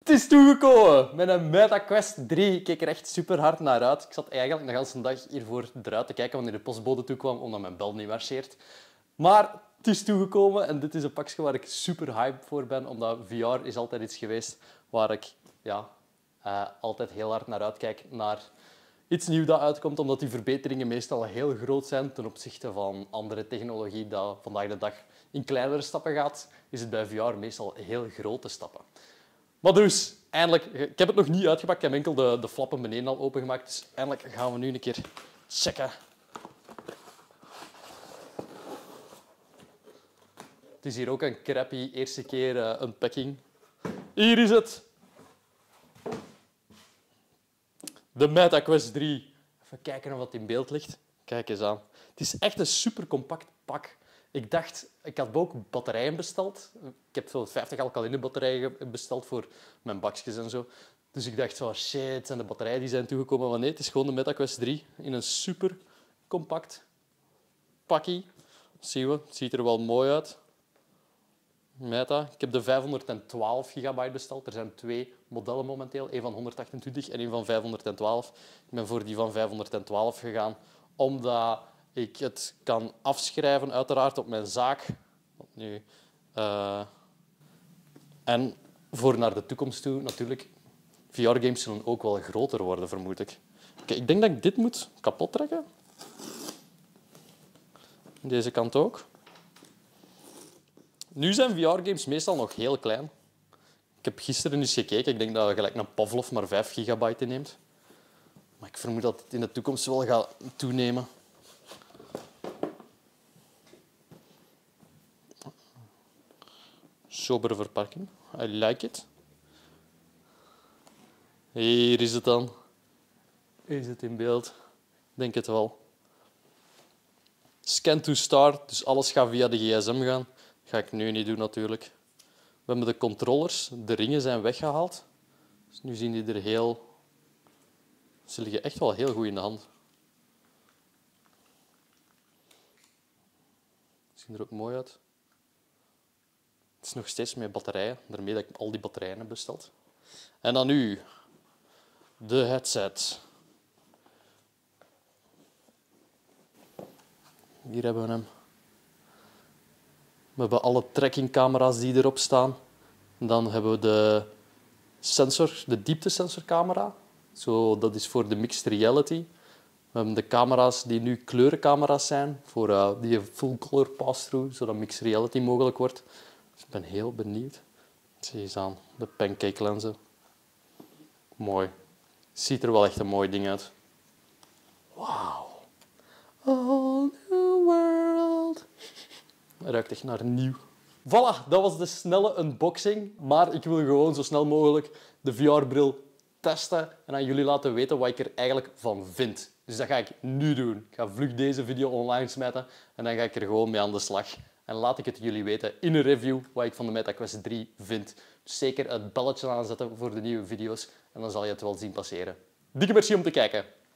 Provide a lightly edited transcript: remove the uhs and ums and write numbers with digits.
Het is toegekomen met een Meta Quest 3. Ik keek er echt super hard naar uit. Ik zat eigenlijk de hele dag hiervoor eruit te kijken wanneer de postbode toekwam, omdat mijn bel niet marcheert. Maar het is toegekomen en dit is een pakje waar ik super hyped voor ben, omdat VR is altijd iets geweest waar ik altijd heel hard naar uitkijk, naar iets nieuws dat uitkomt, omdat die verbeteringen meestal heel groot zijn ten opzichte van andere technologie dat vandaag de dag in kleinere stappen gaat, is het bij VR meestal heel grote stappen. Maar dus, eindelijk, ik heb het nog niet uitgepakt, ik heb enkel de flappen beneden al opengemaakt, dus eindelijk gaan we nu een keer checken. Het is hier ook een crappy eerste keer unpacking. Hier is het. De Meta Quest 3. Even kijken of het in beeld ligt. Kijk eens aan. Het is echt een super compact pak. Ik had ook batterijen besteld. Ik heb veel 50 alkaline batterijen besteld voor mijn bakjes en zo. Dus ik dacht van shit, zijn de batterijen die zijn toegekomen? Maar nee, het is gewoon de Meta Quest 3 in een super compact pakkie. Zien we, het ziet er wel mooi uit. Meta. Ik heb de 512 gigabyte besteld. Er zijn 2 modellen momenteel. Eén van 128 en één van 512. Ik ben voor die van 512 gegaan, omdat ik het kan afschrijven, uiteraard, op mijn zaak. Nu, en voor naar de toekomst toe, natuurlijk. VR-games zullen ook wel groter worden, vermoed ik. Oké, ik denk dat ik dit moet kapot trekken. Deze kant ook. Nu zijn VR-games meestal nog heel klein. Ik heb gisteren eens gekeken. Ik denk dat gelijk een Pavlov maar 5 gigabyte neemt. Maar ik vermoed dat het in de toekomst wel gaat toenemen. Sobere verpakking. I like it. Hier is het dan. Is het in beeld? Ik denk het wel. Scan to start, dus alles gaat via de gsm gaan. Dat ga ik nu niet doen natuurlijk. We hebben de controllers, de ringen zijn weggehaald. Dus nu zien die er heel... Ze liggen echt wel heel goed in de hand. Ze zien er ook mooi uit. Het is nog steeds met batterijen, daarmee dat ik al die batterijen heb besteld. En dan nu de headset. Hier hebben we hem. We hebben alle trackingcamera's die erop staan. Dan hebben we de sensor, de dieptesensorcamera. Dat is voor de mixed reality. We hebben de camera's die nu kleurencamera's zijn, voor die full color pass-through, zodat mixed reality mogelijk wordt. Dus ik ben heel benieuwd. Zie eens aan, de pancake lenzen. Mooi. Ziet er wel echt een mooi ding uit. Wauw. All new world. Het ruikt echt naar nieuw. Voilà, dat was de snelle unboxing. Maar ik wil gewoon zo snel mogelijk de VR-bril testen en aan jullie laten weten wat ik er eigenlijk van vind. Dus dat ga ik nu doen. Ik ga vlug deze video online smijten en dan ga ik er gewoon mee aan de slag. En laat ik het jullie weten in een review wat ik van de Meta Quest 3 vind. Dus zeker het belletje aanzetten voor de nieuwe video's en dan zal je het wel zien passeren. Dikke merci om te kijken.